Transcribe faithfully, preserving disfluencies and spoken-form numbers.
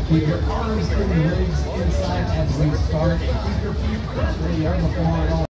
Keep your arms and legs inside as we start, and keep your feet where you are before it all.